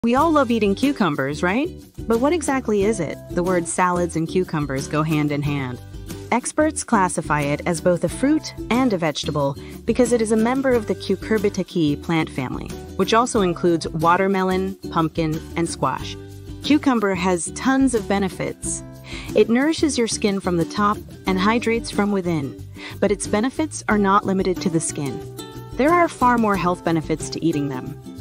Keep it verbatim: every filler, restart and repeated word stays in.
We all love eating cucumbers, right? But what exactly is it? The words salads and cucumbers go hand in hand. Experts classify it as both a fruit and a vegetable because it is a member of the Cucurbitaceae plant family, which also includes watermelon, pumpkin, and squash. Cucumber has tons of benefits. It nourishes your skin from the top and hydrates from within, but its benefits are not limited to the skin. There are far more health benefits to eating them.